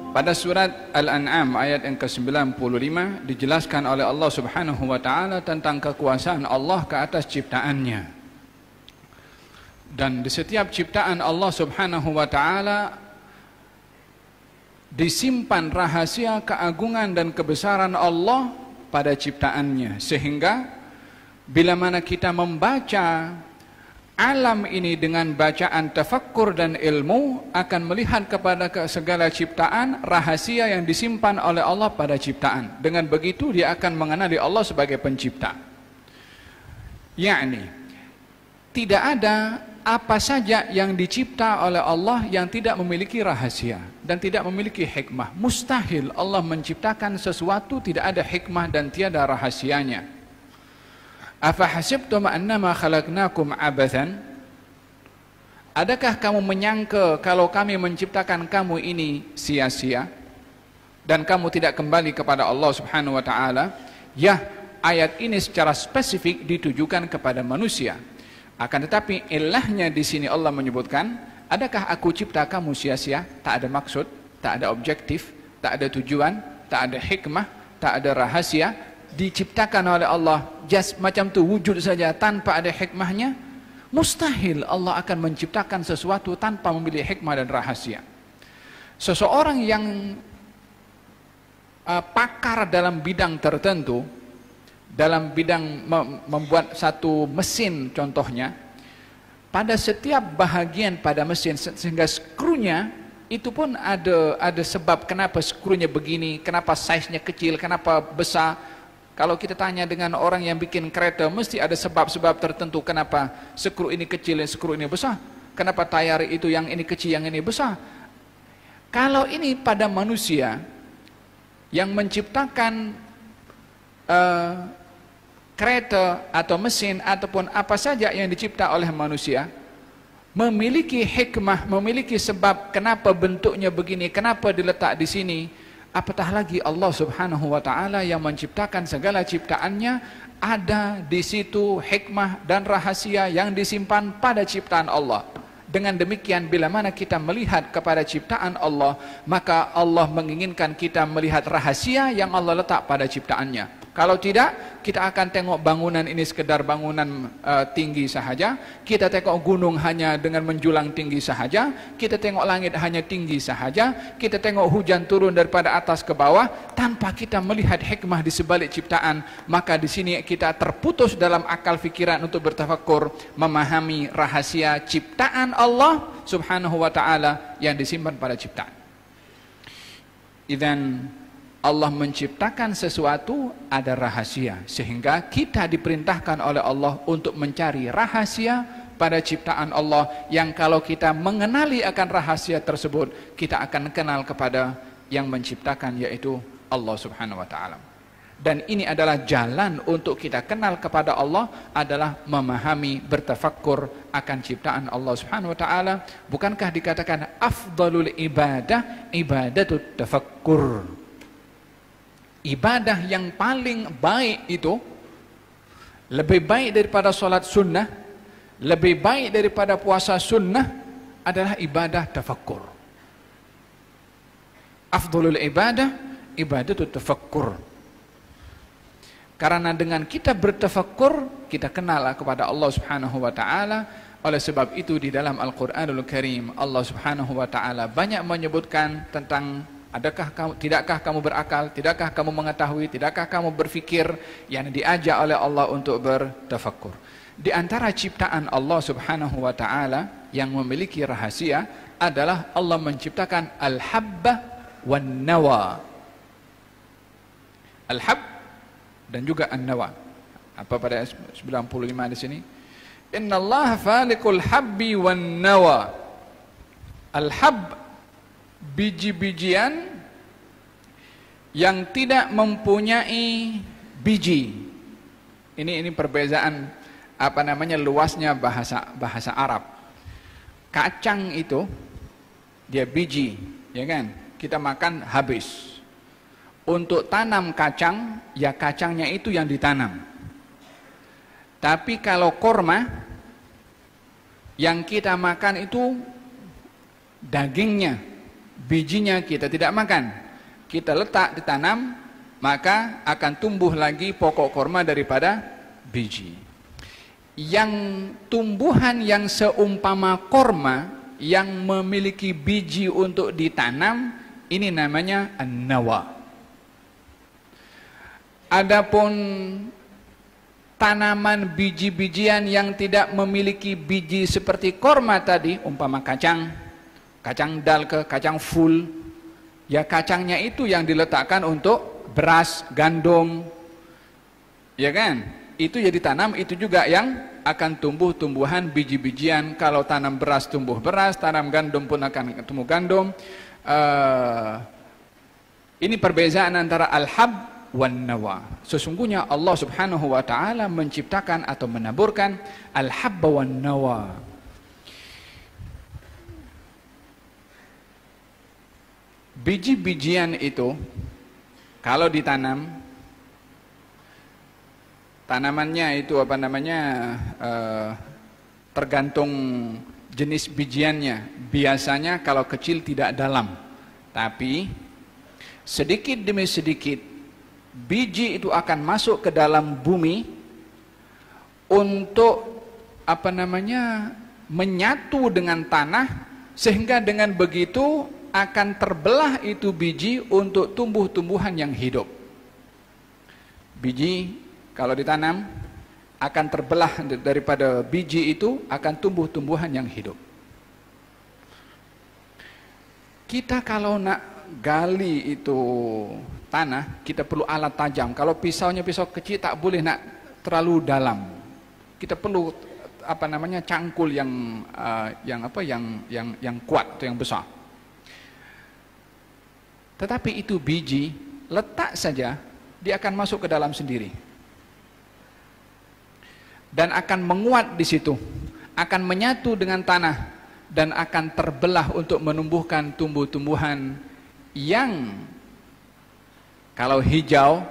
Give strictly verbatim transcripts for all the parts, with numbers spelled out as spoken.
Pada surat Al-An'am ayat yang ke sembilan puluh lima dijelaskan oleh Allah Subhanahu wa taala tentang kekuasaan Allah ke atas ciptaannya. Dan di setiap ciptaan Allah Subhanahu wa taala disimpan rahasia keagungan dan kebesaran Allah pada ciptaannya, sehingga bila mana kita membaca alam ini dengan bacaan tafakkur dan ilmu, akan melihat kepada segala ciptaan rahasia yang disimpan oleh Allah pada ciptaan. Dengan begitu dia akan mengenali Allah sebagai pencipta. Yakni tidak ada apa saja yang dicipta oleh Allah yang tidak memiliki rahasia dan tidak memiliki hikmah. Mustahil Allah menciptakan sesuatu tidak ada hikmah dan tiada rahasianya. Afahasibtum annama khalaqnakum abathan? Adakah kamu menyangka kalau kami menciptakan kamu ini sia-sia dan kamu tidak kembali kepada Allah Subhanahu wa taala? Ya, ayat ini secara spesifik ditujukan kepada manusia. Akan tetapi ilahnya di sini Allah menyebutkan, adakah aku cipta kamu sia-sia? Tak ada maksud, tak ada objektif, tak ada tujuan, tak ada hikmah, tak ada rahasia. Diciptakan oleh Allah just macam tu, wujud saja tanpa ada hikmahnya. Mustahil Allah akan menciptakan sesuatu tanpa memiliki hikmah dan rahasia. Seseorang yang uh, pakar dalam bidang tertentu, dalam bidang membuat satu mesin contohnya, pada setiap bahagian pada mesin sehingga skrunya itu pun ada ada sebab kenapa skrunya begini, kenapa size-nya kecil, kenapa besar. Kalau kita tanya dengan orang yang bikin kereta, mesti ada sebab-sebab tertentu kenapa skru ini kecil dan skru ini besar, kenapa tayar itu yang ini kecil yang ini besar. Kalau ini pada manusia yang menciptakan uh, kereta atau mesin ataupun apa saja yang dicipta oleh manusia, memiliki hikmah, memiliki sebab kenapa bentuknya begini, kenapa diletak di sini. Apatah lagi Allah Subhanahu wa taala yang menciptakan segala ciptaannya, ada di situ hikmah dan rahasia yang disimpan pada ciptaan Allah. Dengan demikian bila mana kita melihat kepada ciptaan Allah, maka Allah menginginkan kita melihat rahasia yang Allah letak pada ciptaannya. Kalau tidak, kita akan tengok bangunan ini sekedar bangunan uh, tinggi sahaja. Kita tengok gunung hanya dengan menjulang tinggi sahaja. Kita tengok langit hanya tinggi sahaja. Kita tengok hujan turun daripada atas ke bawah tanpa kita melihat hikmah di sebalik ciptaan. Maka di sini kita terputus dalam akal fikiran untuk bertafakkur, memahami rahasia ciptaan Allah Subhanahu wa taala yang disimpan pada ciptaan. Idzan Allah menciptakan sesuatu ada rahasia, sehingga kita diperintahkan oleh Allah untuk mencari rahasia pada ciptaan Allah, yang kalau kita mengenali akan rahasia tersebut, kita akan kenal kepada yang menciptakan, yaitu Allah Subhanahu wa taala. Dan ini adalah jalan untuk kita kenal kepada Allah, adalah memahami, bertafakkur akan ciptaan Allah Subhanahu wa taala. Bukankah dikatakan afdalul ibadah ibadatut tafakkur? Ibadah yang paling baik itu, lebih baik daripada solat sunnah, lebih baik daripada puasa sunnah, adalah ibadah tafakkur. Afdalul ibadah ibadatut tafakkur. Karena dengan kita bertafakkur, kita kenal kepada Allah Subhanahu wa taala. Oleh sebab itu di dalam Al-Qur'anul Karim, Allah Subhanahu wa taala banyak menyebutkan tentang adakah kamu, tidakkah kamu berakal, tidakkah kamu mengetahui, tidakkah kamu berfikir, yang diajak oleh Allah untuk bertafakkur. Di antara ciptaan Allah Subhanahu wa taala yang memiliki rahasia adalah Allah menciptakan al-habba wan nawa. Al-hab dan juga an-nawa. Apa pada sembilan puluh lima di sini? Innallaha faliqul habbi wan nawa. Al-hab, biji-bijian yang tidak mempunyai biji. Ini ini perbedaan apa namanya luasnya bahasa bahasa Arab. Kacang itu dia biji, ya kan? Kita makan habis. Untuk tanam kacang, ya kacangnya itu yang ditanam. Tapi kalau korma yang kita makan itu dagingnya, bijinya kita tidak makan, kita letak ditanam, maka akan tumbuh lagi pokok korma daripada biji. Yang tumbuhan yang seumpama korma yang memiliki biji untuk ditanam, ini namanya an-nawa. Adapun tanaman biji-bijian yang tidak memiliki biji seperti korma tadi, umpama kacang, kacang dal ke kacang full, ya kacangnya itu yang diletakkan untuk beras, gandum, ya kan? Itu ya ditanam, itu juga yang akan tumbuh tumbuhan biji-bijian. Kalau tanam beras tumbuh beras, tanam gandum pun akan tumbuh gandum. Uh, ini perbezaan antara al-hab wan nawa. Sesungguhnya Allah Subhanahu wa taala menciptakan atau menaburkan al-habba wan nawa. Biji-bijian itu kalau ditanam, tanamannya itu apa namanya uh, tergantung jenis bijiannya. Biasanya kalau kecil tidak dalam, tapi sedikit demi sedikit biji itu akan masuk ke dalam bumi untuk apa namanya menyatu dengan tanah, sehingga dengan begitu akan terbelah itu biji untuk tumbuh-tumbuhan yang hidup. Biji kalau ditanam akan terbelah daripada biji itu, akan tumbuh-tumbuhan yang hidup. Kita kalau nak gali itu tanah, kita perlu alat tajam. Kalau pisaunya pisau kecil tak boleh nak terlalu dalam. Kita perlu apa namanya cangkul yang uh, yang apa yang yang yang kuat atau yang besar. Tetapi itu biji, letak saja dia akan masuk ke dalam sendiri. Dan akan menguat di situ, akan menyatu dengan tanah, dan akan terbelah untuk menumbuhkan tumbuh-tumbuhan yang kalau hijau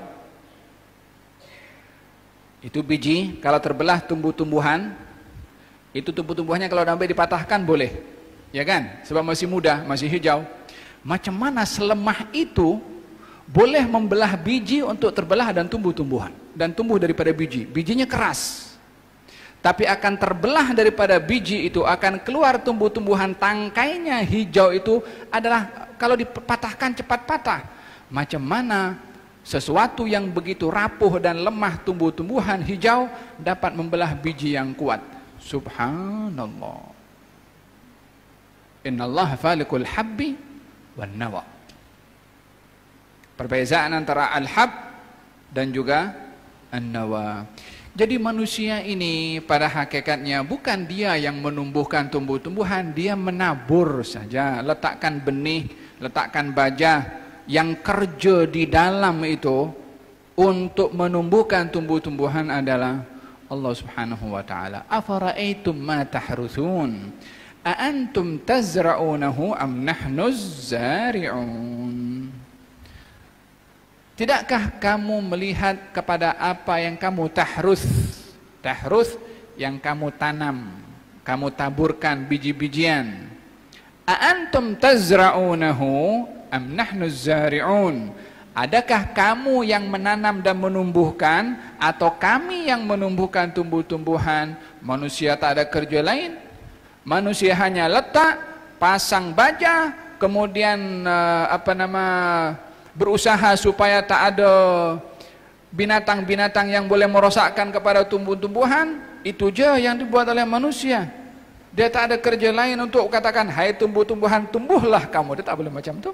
itu biji, kalau terbelah tumbuh-tumbuhan itu tumbuh-tumbuhannya kalau sampai dipatahkan boleh, ya kan? Sebab masih muda, masih hijau. Macam mana selemah itu boleh membelah biji untuk terbelah dan tumbuh-tumbuhan, dan tumbuh daripada biji. Bijinya keras, tapi akan terbelah daripada biji itu, akan keluar tumbuh-tumbuhan. Tangkainya hijau itu adalah kalau dipatahkan cepat patah. Macam mana sesuatu yang begitu rapuh dan lemah, tumbuh-tumbuhan hijau dapat membelah biji yang kuat. Subhanallah. Innallaha falikul habbi wan nawa. Perbezaan antara al-hab dan juga an-nawa. Jadi manusia ini pada hakikatnya bukan dia yang menumbuhkan tumbuh-tumbuhan, dia menabur saja, letakkan benih, letakkan baja. Yang kerja di dalam itu untuk menumbuhkan tumbuh-tumbuhan adalah Allah Subhanahu wa taala. Afara'aitum ma tahruthun a antum tazra'unahu am nahnuz zari'un. Tidakkah kamu melihat kepada apa yang kamu tahrus? Tahrus yang kamu tanam, kamu taburkan biji-bijian. A antum tazra'unahu am nahnuz zari'un. Adakah kamu yang menanam dan menumbuhkan, atau kami yang menumbuhkan tumbuh-tumbuhan? Manusia tak ada kerja lain. Manusia hanya letak, pasang baja, kemudian uh, apa nama berusaha supaya tak ada binatang-binatang yang boleh merosakkan kepada tumbuh-tumbuhan. Itu je yang dibuat oleh manusia. Dia tak ada kerja lain untuk katakan, hai tumbuh-tumbuhan, tumbuhlah kamu. Dia tak boleh macam tu.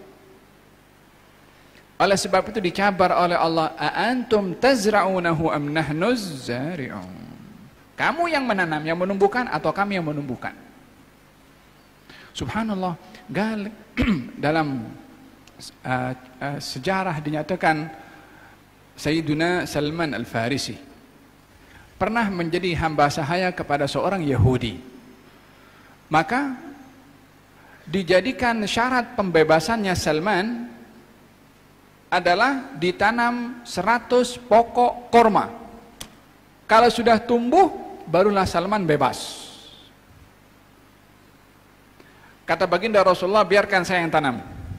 Oleh sebab itu dicabar oleh Allah, a antum tazra'unahu am nahnuz zari'un. Kamu yang menanam, yang menumbuhkan, atau kami yang menumbuhkan? Subhanallah. Gal dalam uh, uh, sejarah dinyatakan Sayyiduna Salman Al-Farisi pernah menjadi hamba sahaya kepada seorang Yahudi. Maka dijadikan syarat pembebasannya Salman adalah ditanam seratus pokok korma. Kalau sudah tumbuh, barulah Salman bebas. Kata baginda Rasulullah, biarkan saya yang tanam.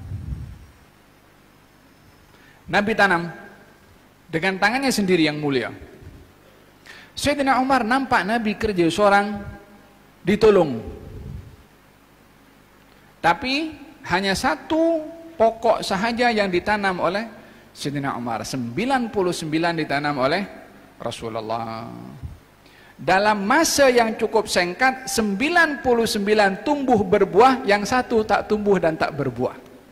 Nabi tanam dengan tangannya sendiri yang mulia. Sayyidina Umar nampak Nabi kerja seorang, ditolong. Tapi hanya satu pokok sahaja yang ditanam oleh Sayyidina Umar. sembilan puluh sembilan ditanam oleh Rasulullah. Dalam masa yang cukup singkat, sembilan puluh sembilan tumbuh berbuah, yang satu tak tumbuh dan tak berbuah.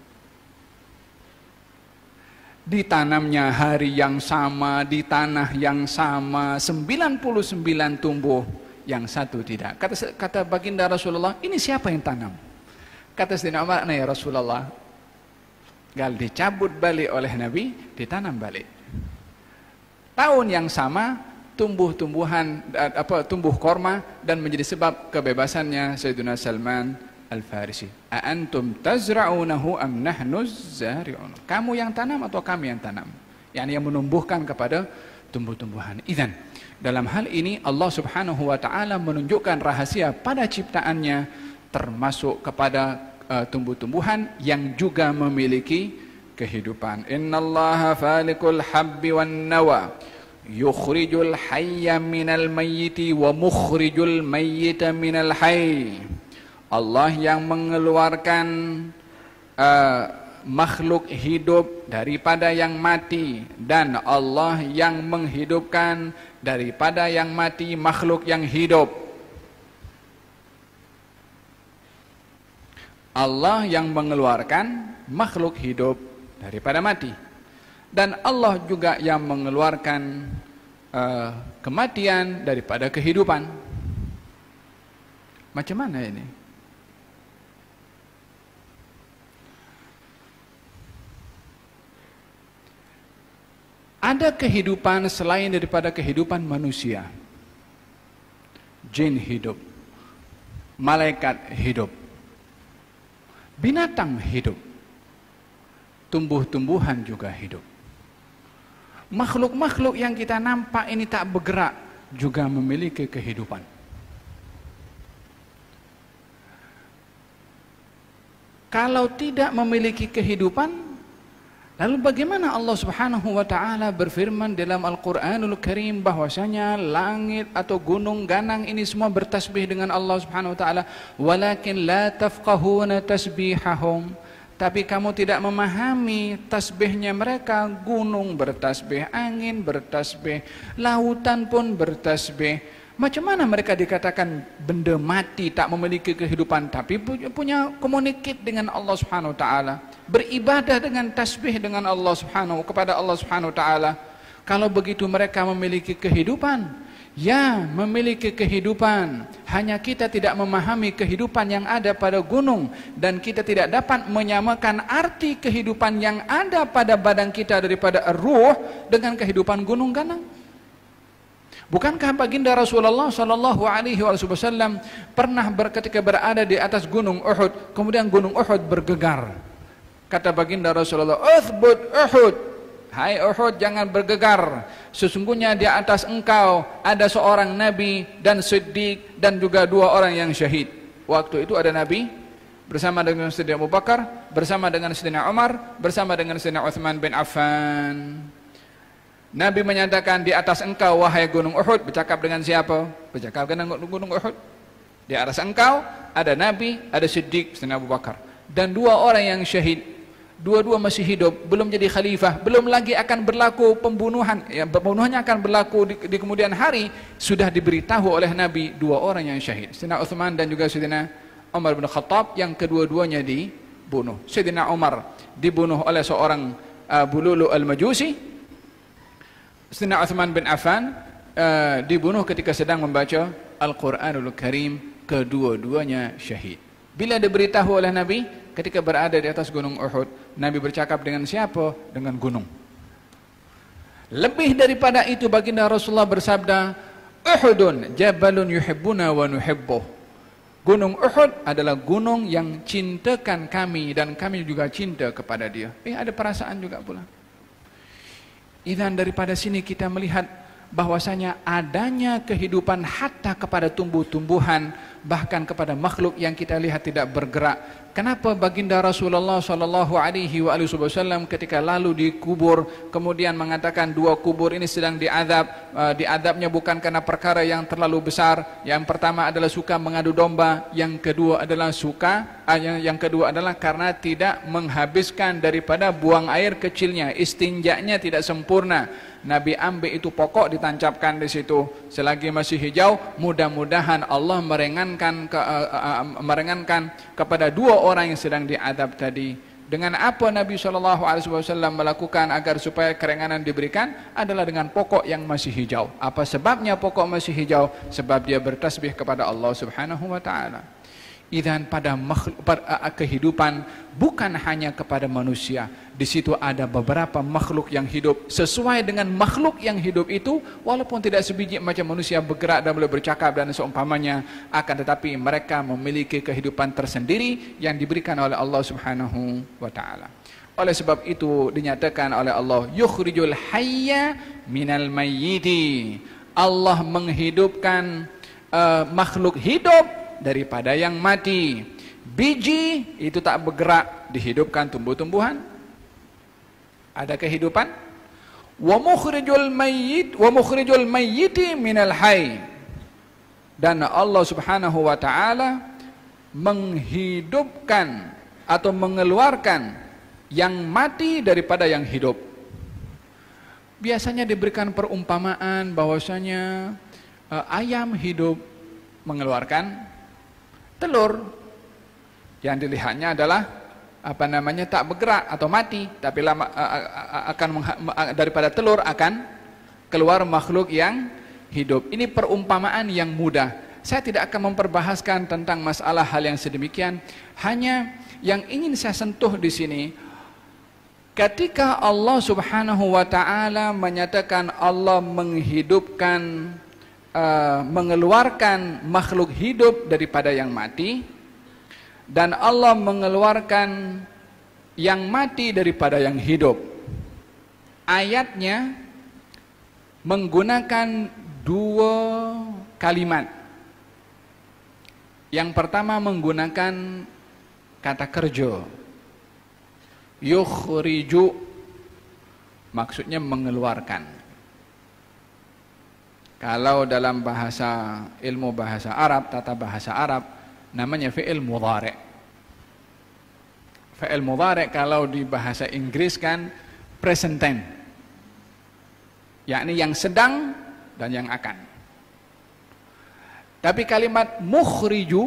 Ditanamnya hari yang sama, di tanah yang sama, sembilan puluh sembilan tumbuh, yang satu tidak. Kata, kata baginda Rasulullah, ini siapa yang tanam? Kata Sayyidina Umar, nah ya Rasulullah. Gal dicabut balik oleh Nabi, ditanam balik. Tahun yang sama, tumbuh-tumbuhan apa tumbuh korma dan menjadi sebab kebebasannya Sayyidina Salman Al-Farisi. A antum tazra'unahu am nahnu zari'un? Kamu yang tanam atau kami yang tanam? Yani yang menumbuhkan kepada tumbuh-tumbuhan. Idzan, dalam hal ini Allah Subhanahu wa taala menunjukkan rahasia pada ciptaannya, termasuk kepada uh, tumbuh-tumbuhan yang juga memiliki kehidupan. Innallaha falikul habbi wan nawa yukhrijul hayya minal mayyiti wa mukhrijul mayyita minal hayy. Allah yang mengeluarkan uh, makhluk hidup daripada yang mati, dan Allah yang menghidupkan daripada yang mati makhluk yang hidup. Allah yang mengeluarkan makhluk hidup daripada mati, dan Allah juga yang mengeluarkan uh, kematian daripada kehidupan. Macam mana ini? Ada kehidupan selain daripada kehidupan manusia. Jin hidup, malaikat hidup, binatang hidup, tumbuh-tumbuhan juga hidup. Makhluk-makhluk yang kita nampak ini tak bergerak juga memiliki kehidupan. Kalau tidak memiliki kehidupan, lalu bagaimana Allah Subhanahu wa taala berfirman dalam Al-Qur'anul Karim bahwasanya langit atau gunung ganang ini semua bertasbih dengan Allah Subhanahu wa taala, walakin la tafqahuna tasbihahum, tapi kamu tidak memahami tasbihnya mereka. Gunung bertasbih, angin bertasbih, lautan pun bertasbih. Macam mana mereka dikatakan benda mati, tak memiliki kehidupan, tapi punya komunikasi dengan Allah Subhanahu wa taala, beribadah dengan tasbih dengan Allah Subhanahu kepada Allah Subhanahu wa taala. Kalau begitu mereka memiliki kehidupan, ya memiliki kehidupan. Hanya kita tidak memahami kehidupan yang ada pada gunung, dan kita tidak dapat menyamakan arti kehidupan yang ada pada badan kita daripada ruh dengan kehidupan gunung ganang. Bukankah baginda Rasulullah sallallahu alaihi wasallam pernah ketika berada di atas gunung Uhud, kemudian gunung Uhud bergegar. Kata baginda Rasulullah, "Uthbut Uhud, hai Uhud, jangan bergegar. Sesungguhnya di atas engkau ada seorang nabi dan siddiq dan juga dua orang yang syahid." Waktu itu ada nabi bersama dengan Sayyidina Abu Bakar, bersama dengan Sayyidina Umar, bersama dengan Sayyidina Uthman bin Affan. Nabi menyatakan, di atas engkau wahai gunung Uhud. Bercakap dengan siapa? Bercakap dengan gunung Uhud. Di atas engkau ada Nabi, ada Siddiq, Sayyidina Abu Bakar, dan dua orang yang syahid. Dua-dua masih hidup, belum jadi khalifah, belum lagi akan berlaku pembunuhan. Ya, pembunuhannya akan berlaku di, di kemudian hari. Sudah diberitahu oleh Nabi dua orang yang syahid, Sayyidina Uthman dan juga Sayyidina Umar bin Khattab, yang kedua-duanya dibunuh. Sayyidina Umar dibunuh oleh seorang uh, Bululu al-Majusi. Sayyidina Uthman bin Affan uh, dibunuh ketika sedang membaca Al-Quranul Karim. Kedua-duanya syahid. Bila diberitahu oleh Nabi ketika berada di atas gunung Uhud, Nabi bercakap dengan siapa? Dengan gunung. Lebih daripada itu, baginda Rasulullah bersabda, Uhudun jabalun yuhibbuna wa nuhibbuh. Gunung Uhud adalah gunung yang cintakan kami dan kami juga cinta kepada dia. Eh, ada perasaan juga pula. Idzan, daripada sini kita melihat bahwasanya adanya kehidupan hatta kepada tumbuh-tumbuhan bahkan kepada makhluk yang kita lihat tidak bergerak. Kenapa baginda Rasulullah sallallahu alaihi wasallam ketika lalu di kubur kemudian mengatakan dua kubur ini sedang diazab, uh, diazabnya bukan karena perkara yang terlalu besar. Yang pertama adalah suka mengadu domba, yang kedua adalah suka uh, yang, yang kedua adalah karena tidak menghabiskan daripada buang air kecilnya, istinjanya tidak sempurna. Nabi ambil itu pokok ditancapkan di situ. Selagi masih hijau, mudah-mudahan Allah meringankan ke, uh, uh, meringankan kepada dua orang yang sedang diadab tadi. Dengan apa Nabi shallallahu alaihi wasallam melakukan agar supaya keringanan diberikan adalah dengan pokok yang masih hijau. Apa sebabnya pokok masih hijau? Sebab dia bertasbih kepada Allah Subhanahu wa taala. Idzan pada makhluk, pada kehidupan bukan hanya kepada manusia. Di situ ada beberapa makhluk yang hidup sesuai dengan makhluk yang hidup itu, walaupun tidak sebiji macam manusia bergerak dan boleh bercakap dan seumpamanya, akan tetapi mereka memiliki kehidupan tersendiri yang diberikan oleh Allah Subhanahu wa taala. Oleh sebab itu dinyatakan oleh Allah, yukhrijul hayya minal mayyiti. Allah menghidupkan uh, makhluk hidup daripada yang mati. Biji itu tak bergerak, dihidupkan tumbuh-tumbuhan. Ada kehidupan. Wa mukhrijul mayyit wa mukhrijul mayyiti minal hayy. Dan Allah Subhanahu wa taala menghidupkan atau mengeluarkan yang mati daripada yang hidup. Biasanya diberikan perumpamaan bahwasanya uh, ayam hidup mengeluarkan telur, yang dilihatnya adalah apa namanya tak bergerak atau mati, tapi lama akan daripada telur akan keluar makhluk yang hidup. Ini perumpamaan yang mudah. Saya tidak akan memperbahaskan tentang masalah hal yang sedemikian. Hanya yang ingin saya sentuh di sini, ketika Allah Subhanahu wa taala menyatakan Allah menghidupkan, Uh, mengeluarkan makhluk hidup daripada yang mati, dan Allah mengeluarkan yang mati daripada yang hidup. Ayatnya menggunakan dua kalimat. Yang pertama menggunakan kata kerja, yukhriju, maksudnya mengeluarkan. Kalau dalam bahasa ilmu bahasa Arab, tata bahasa Arab, namanya fi'il mudhari'. Fi'il mudhari' kalau di bahasa Inggris kan present tense, yakni yang sedang dan yang akan. Tapi kalimat mukhriju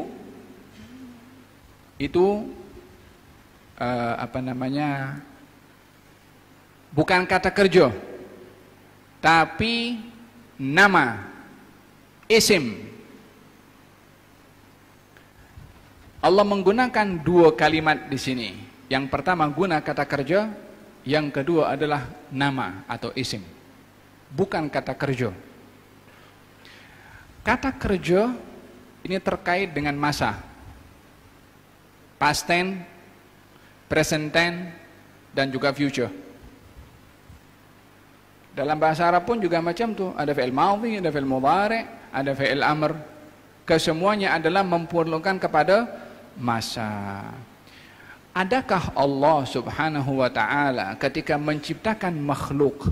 itu uh, apa namanya, bukan kata kerja, tapi nama, isim. Allah menggunakan dua kalimat di sini. Yang pertama guna kata kerja, yang kedua adalah nama atau isim, bukan kata kerja. Kata kerja ini terkait dengan masa, past tense, present tense, dan juga future. Dalam bahasa Arab pun juga macam tu, ada fi'il madhi, ada fi'il mudhari', ada fi'il amr. Kesemuanya adalah memperlukan kepada masa. Adakah Allah Subhanahu wa taala ketika menciptakan makhluk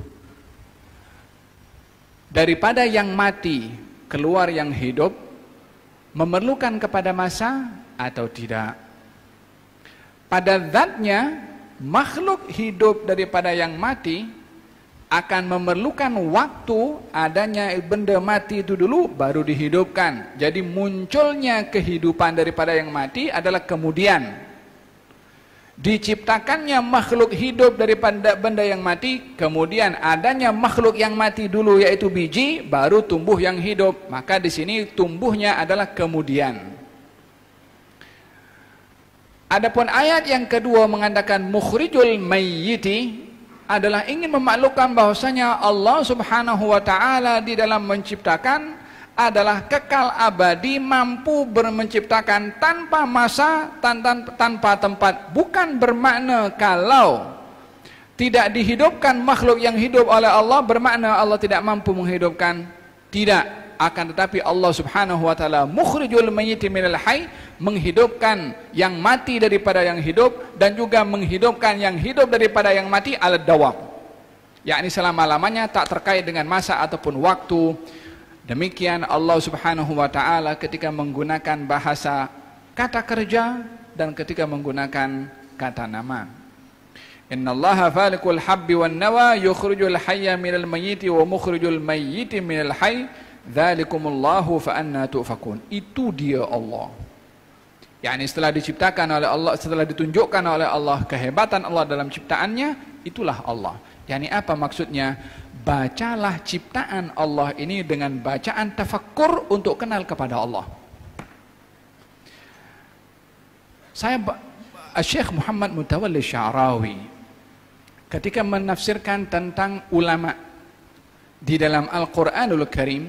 daripada yang mati keluar yang hidup memerlukan kepada masa atau tidak? Pada zatnya makhluk hidup daripada yang mati akan memerlukan waktu adanya benda mati itu dulu baru dihidupkan. Jadi munculnya kehidupan daripada yang mati adalah kemudian. Diciptakannya makhluk hidup daripada benda yang mati, kemudian adanya makhluk yang mati dulu yaitu biji, baru tumbuh yang hidup. Maka di sini tumbuhnya adalah kemudian. Adapun ayat yang kedua mengatakan mukhrijul mayyiti adalah ingin memaklumkan bahwasanya Allah Subhanahu wa taala di dalam menciptakan adalah kekal abadi, mampu menciptakan tanpa masa, tanpa, tanpa tempat. Bukan bermakna kalau tidak dihidupkan makhluk yang hidup oleh Allah bermakna Allah tidak mampu menghidupkan. Tidak. akan tetapi Allah Subhanahu wa taala mukhrijul mayyiti minal hayy, menghidupkan yang mati daripada yang hidup, dan juga menghidupkan yang hidup daripada yang mati ala dawam, yakni selama-lamanya, tak terkait dengan masa ataupun waktu. Demikian Allah Subhanahu wa taala ketika menggunakan bahasa kata kerja dan ketika menggunakan kata nama. Innallaha faliqul habbi wan nawa yukhrijul hayya minal mayyiti wa mukhrijul mayyiti minal hayy dzalikumullahu fa anna tufakun. Itu dia Allah. yakni setelah diciptakan oleh Allah, setelah ditunjukkan oleh Allah kehebatan Allah dalam ciptaannya, itulah Allah. yakni apa maksudnya? Bacalah ciptaan Allah ini dengan bacaan tafakkur untuk kenal kepada Allah. Saya Syekh Muhammad Mutawalli Sya'rawi ketika menafsirkan tentang ulama di dalam Al-Quranul Karim,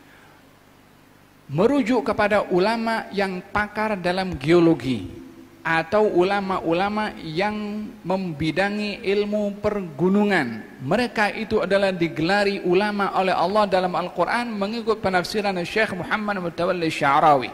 merujuk kepada ulama yang pakar dalam geologi atau ulama-ulama yang membidangi ilmu pergunungan. Mereka itu adalah digelari ulama oleh Allah dalam Al-Quran mengikut penafsiran Syekh Muhammad Mutawalli Sya'rawi.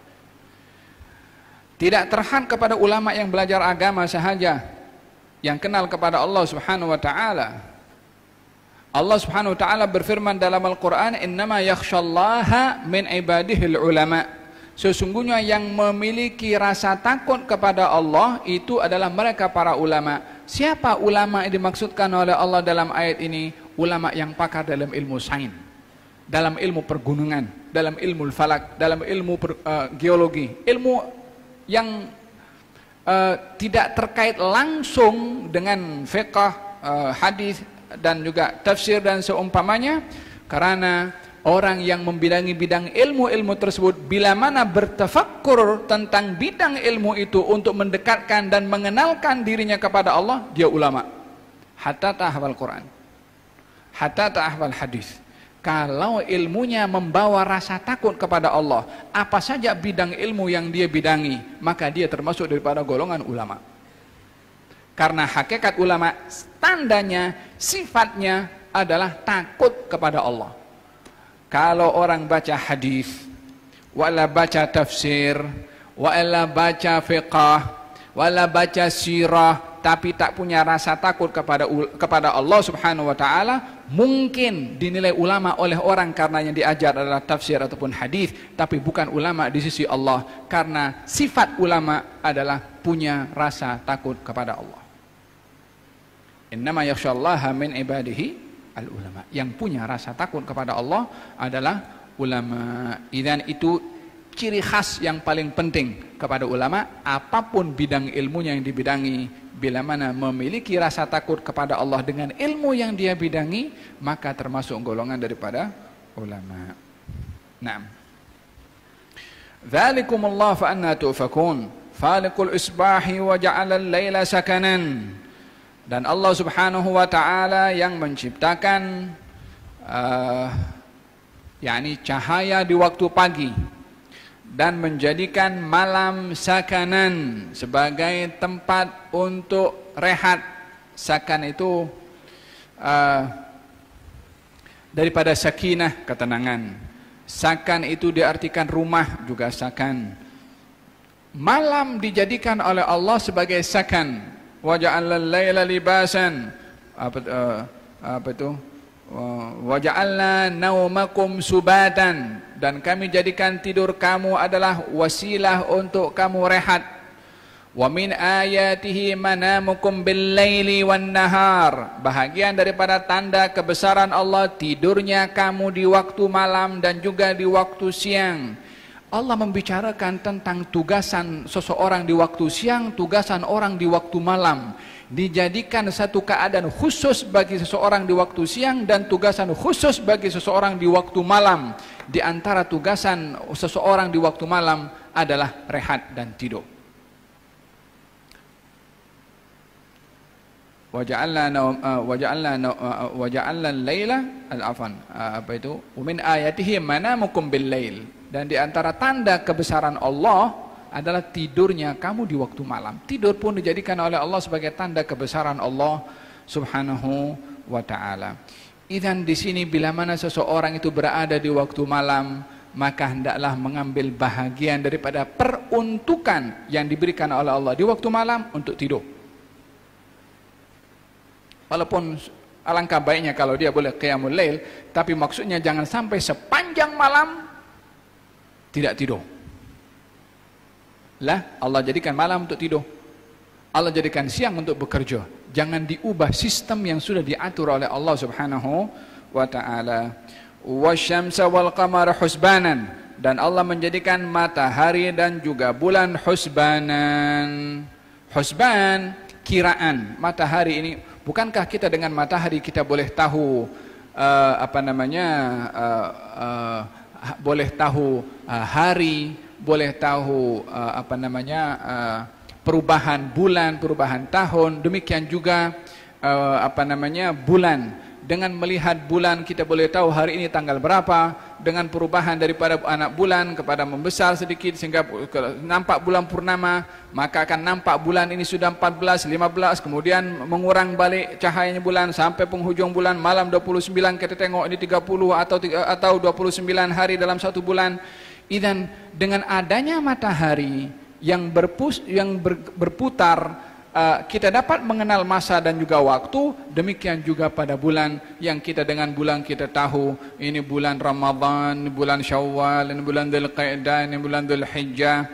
Tidak terhad kepada ulama yang belajar agama sahaja, yang kenal kepada Allah Subhanahu wa taala. Allah Subhanahu wa taala berfirman dalam Al-Qur'an, "Innama yakhsyallaha min ibadihil ulama." Sesungguhnya yang memiliki rasa takut kepada Allah itu adalah mereka para ulama. Siapa ulama yang dimaksudkan oleh Allah dalam ayat ini? Ulama yang pakar dalam ilmu sains, dalam ilmu pergunungan, dalam ilmu falak, dalam ilmu per, uh, geologi, ilmu yang uh, tidak terkait langsung dengan fiqh, uh, hadis dan juga tafsir dan seumpamanya, karena orang yang membidangi bidang ilmu-ilmu tersebut bila mana bertafakkur tentang bidang ilmu itu untuk mendekatkan dan mengenalkan dirinya kepada Allah, dia ulama. Hatta tahfal Quran, hatta tahfal hadis. Kalau ilmunya membawa rasa takut kepada Allah, apa saja bidang ilmu yang dia bidangi, maka dia termasuk daripada golongan ulama. Karena hakikat ulama, tandanya, sifatnya adalah takut kepada Allah. Kalau orang baca hadis, wala baca tafsir, wala baca fiqh, wala baca sirah, tapi tak punya rasa takut kepada kepada Allah Subhanahu wa taala, mungkin dinilai ulama oleh orang karena yang diajar adalah tafsir ataupun hadis, tapi bukan ulama di sisi Allah, karena sifat ulama adalah punya rasa takut kepada Allah. Innama yakhsyallaha min ibadihi al-ulama. Yang punya rasa takut kepada Allah adalah ulama. Idzan itu ciri khas yang paling penting kepada ulama, apapun bidang ilmunya yang dibidangi, bila mana memiliki rasa takut kepada Allah dengan ilmu yang dia bidangi, maka termasuk golongan daripada ulama. Naam. Dzalikumullahu fa anna tufakun, faliqul isbahi wa ja'ala al-laila sakanan. Dan Allah Subhanahu wa taala yang menciptakan uh, yakni cahaya di waktu pagi dan menjadikan malam sakanan sebagai tempat untuk rehat. Sakan itu uh, daripada sakinah, ketenangan. Sakan itu diartikan rumah, juga sakan. Malam dijadikan oleh Allah sebagai sakan. Wa ja'alna al-laila libasan, apa uh, apa itu? Wa ja'alna naumakum subatan, dan kami jadikan tidur kamu adalah wasilah untuk kamu rehat. Wa min ayatihi manamukum bil-laili wan-nahar, bahagian daripada tanda kebesaran Allah tidurnya kamu di waktu malam dan juga di waktu siang. Allah membicarakan tentang tugasan seseorang di waktu siang, tugasan orang di waktu malam. Dijadikan satu keadaan khusus bagi seseorang di waktu siang dan tugasan khusus bagi seseorang di waktu malam. Di antara tugasan seseorang di waktu malam adalah rehat dan tidur. Waja'alna waja'alna waja'alna al-laila al-afan, apa itu? Wa min ayatihi manamukum bil-lail. Dan di antara tanda kebesaran Allah adalah tidurnya kamu di waktu malam. Tidur pun dijadikan oleh Allah sebagai tanda kebesaran Allah Subhanahu wa ta'ala. Idzan di sini bila mana seseorang itu berada di waktu malam, maka hendaklah mengambil bahagian daripada peruntukan yang diberikan oleh Allah di waktu malam untuk tidur. Walaupun alangkah baiknya kalau dia boleh qiyamul lail, tapi maksudnya jangan sampai sepanjang malam tidak tidur. Lah, Allah jadikan malam untuk tidur. Allah jadikan siang untuk bekerja. Jangan diubah sistem yang sudah diatur oleh Allah Subhanahu wa taala. Wasyamsa wal qamara husbanan, dan Allah menjadikan matahari dan juga bulan husbanan. Husban kiraan. Matahari ini, bukankah kita dengan matahari kita boleh tahu uh, apa namanya uh, uh, boleh tahu uh, hari, boleh tahu uh, apa namanya uh, perubahan bulan, perubahan tahun. Demikian juga uh, apa namanya bulan. Dengan melihat bulan kita boleh tahu hari ini tanggal berapa. Dengan perubahan daripada anak bulan kepada membesar sedikit sehingga nampak bulan purnama, maka akan nampak bulan ini sudah empat belas, lima belas, kemudian mengurang balik cahayanya bulan sampai penghujung bulan malam dua puluh sembilan, kita tengok ini tiga puluh atau atau dua puluh sembilan hari dalam satu bulan. Idzan dengan adanya matahari yang berpus yang ber, berputar, uh, kita dapat mengenal masa dan juga waktu. Demikian juga pada bulan, yang kita dengan bulan kita tahu ini bulan Ramadan, bulan Syawal, ini bulan Dzulqa'dah, ini bulan Dzulhijjah.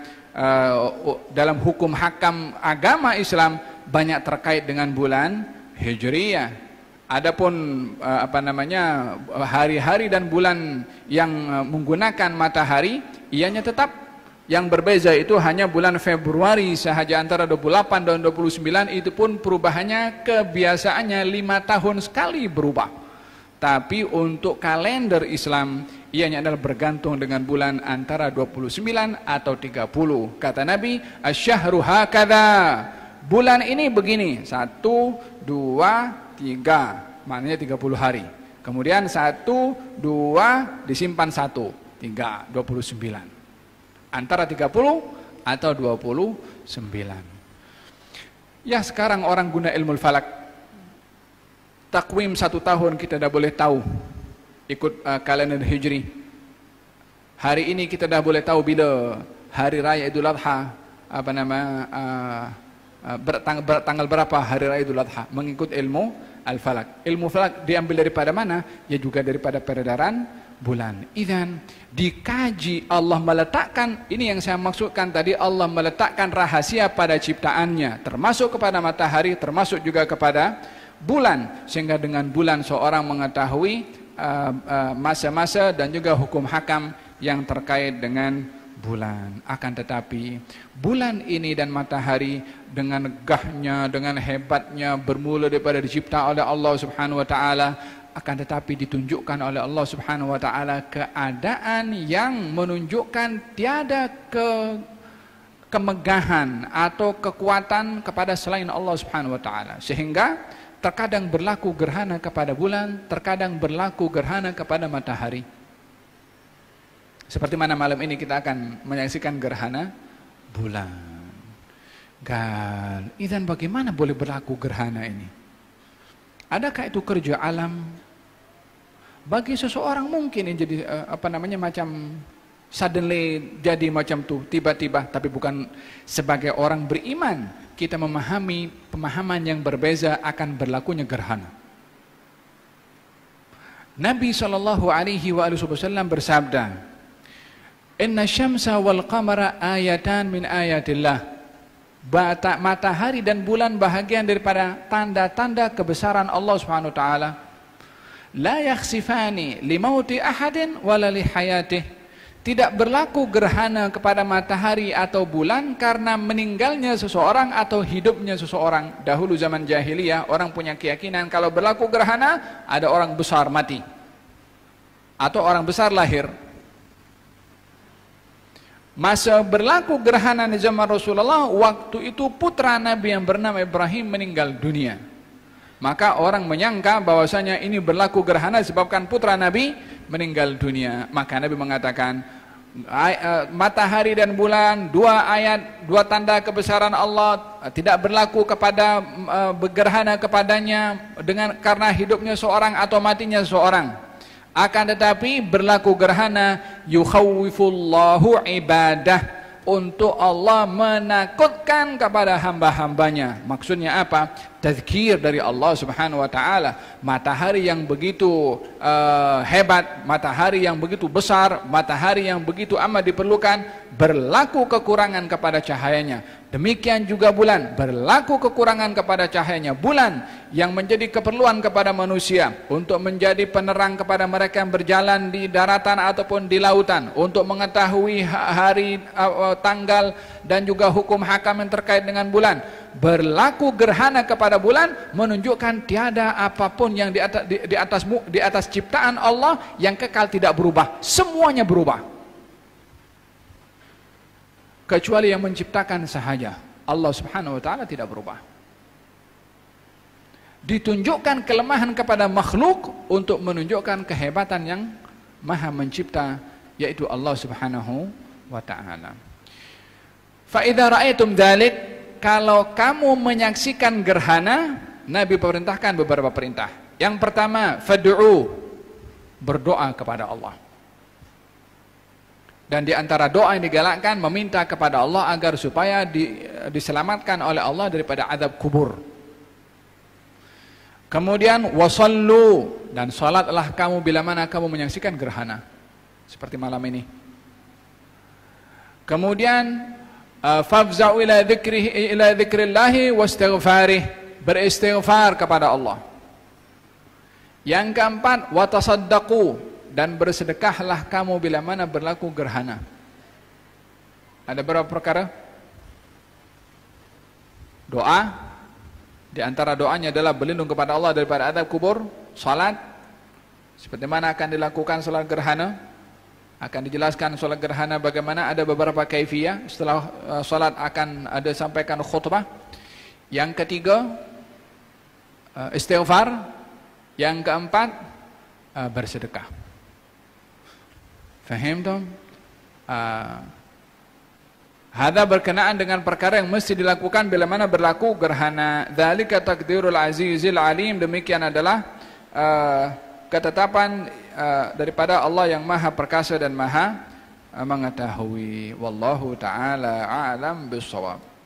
Uh, dalam hukum hakam agama Islam banyak terkait dengan bulan Hijriyah. Adapun uh, apa namanya hari-hari dan bulan yang uh, menggunakan matahari, ianya tetap. Yang berbeza itu hanya bulan Februari sahaja antara dua puluh delapan dan dua puluh sembilan, itu pun perubahannya kebiasaannya lima tahun sekali berubah. Tapi untuk kalender Islam ianya adalah bergantung dengan bulan antara dua puluh sembilan atau tiga puluh. Kata Nabi, asyahru hakadha, bulan ini begini, satu, dua, tiga, maknanya tiga puluh hari. Kemudian satu, dua, disimpan satu, tiga, dua puluh sembilan. Antara tiga puluh atau dua puluh sembilan. Ya, sekarang orang guna ilmu falak. Takwim satu tahun kita dah boleh tahu. Ikut uh, kalender Hijri. Hari ini kita dah boleh tahu bila hari raya Idul Adha, apa nama uh, uh, bertang bertanggal berapa hari raya Idul Adha, mengikut ilmu al-falak. Ilmu falak diambil daripada mana? Ya juga daripada peredaran bulan. Idzan dikaji, Allah meletakkan, ini yang saya maksudkan tadi, Allah meletakkan rahasia pada ciptaannya, termasuk kepada matahari, termasuk juga kepada bulan, sehingga dengan bulan seorang mengetahui masa-masa uh, uh, dan juga hukum hakam yang terkait dengan bulan. Akan tetapi bulan ini dan matahari dengan gahnya, dengan hebatnya, bermula daripada dicipta oleh Allah Subhanahu wa taala, akan tetapi ditunjukkan oleh Allah Subhanahu wa taala keadaan yang menunjukkan tiada ke kemegahan atau kekuatan kepada selain Allah Subhanahu wa taala, sehingga terkadang berlaku gerhana kepada bulan, terkadang berlaku gerhana kepada matahari. Seperti mana malam ini kita akan menyaksikan gerhana bulan. Gal, idzan bagaimana boleh berlaku gerhana ini? Adakah itu kerja alam? Bagi seseorang mungkin ini jadi uh, apa namanya macam suddenly jadi macam tu tiba-tiba, tapi bukan sebagai orang beriman kita memahami pemahaman yang berbeza akan berlakunya gerhana. Nabi sallallahu alaihi wasallam bersabda, "Inna syamsa wal qamara ayatan min ayatillah." Bata, matahari dan bulan bahagian daripada tanda-tanda kebesaran Allah Subhanahu wa taala. La yakhsifani limauti ahadin wala lihayatih. Tidak berlaku gerhana kepada matahari atau bulan karena meninggalnya seseorang atau hidupnya seseorang. Dahulu zaman jahiliyah orang punya keyakinan kalau berlaku gerhana ada orang besar mati atau orang besar lahir. Masa berlaku gerhana di zaman Rasulullah, waktu itu putra Nabi yang bernama Ibrahim meninggal dunia. Maka orang menyangka bahwasanya ini berlaku gerhana disebabkan putra Nabi meninggal dunia. Maka Nabi mengatakan, matahari dan bulan, dua ayat, dua tanda kebesaran Allah, tidak berlaku kepada bergerhana kepadanya dengan karena hidupnya seorang atau matinya seorang. Akan tetapi berlaku gerhana yukhawwifullahu ibadah, untuk Allah menakutkan kepada hamba-hambanya. Maksudnya apa? Tazkir dari Allah Subhanahu wa taala. Matahari yang begitu uh, hebat, matahari yang begitu besar, matahari yang begitu amat diperlukan, berlaku kekurangan kepada cahayanya. Demikian juga bulan, berlaku kekurangan kepada cahayanya. Bulan yang menjadi keperluan kepada manusia untuk menjadi penerang kepada mereka yang berjalan di daratan ataupun di lautan, untuk mengetahui hari, tanggal dan juga hukum hakam yang terkait dengan bulan. Berlaku gerhana kepada bulan menunjukkan tiada apapun yang di atas, di, di atas di atas ciptaan Allah yang kekal tidak berubah. Semuanya berubah. Kecuali yang menciptakan sahaja. Allah Subhanahu wa taala tidak berubah. Ditunjukkan kelemahan kepada makhluk untuk menunjukkan kehebatan yang Maha Mencipta, yaitu Allah Subhanahu wa taala. Fa idza ra'aitum dzalik, kalau kamu menyaksikan gerhana, Nabi perintahkan beberapa perintah. Yang pertama, fad'u, berdoa kepada Allah. Dan di antara doa yang digalakkan, meminta kepada Allah agar supaya di, diselamatkan oleh Allah daripada azab kubur. Kemudian wasallu, dan salatlah kamu bila mana kamu menyaksikan gerhana, seperti malam ini. Kemudian fafza'u ila dzikrihi ila dzikrillahi wastighfarih, beristighfar kepada Allah. Yang keempat, watasaddaqu, dan bersedekahlah kamu bila mana berlaku gerhana. Ada berapa perkara? Doa, di antara doanya adalah berlindung kepada Allah daripada azab kubur. Salat, seperti mana akan dilakukan salat gerhana, akan dijelaskan salat gerhana bagaimana, ada beberapa kaifiyah. Setelah uh, salat akan ada sampaikan khutbah. Yang ketiga, uh, istighfar. Yang keempat, uh, bersedekah. Faham tu? Uh, Hada berkenaan dengan perkara yang mesti dilakukan bila mana berlaku gerhana. Dzalika taqdirul azizil alim, demikian adalah uh, ketetapan uh, daripada Allah yang Maha Perkasa dan Maha uh, mengetahui. Wallahu taala a'lam bissawab.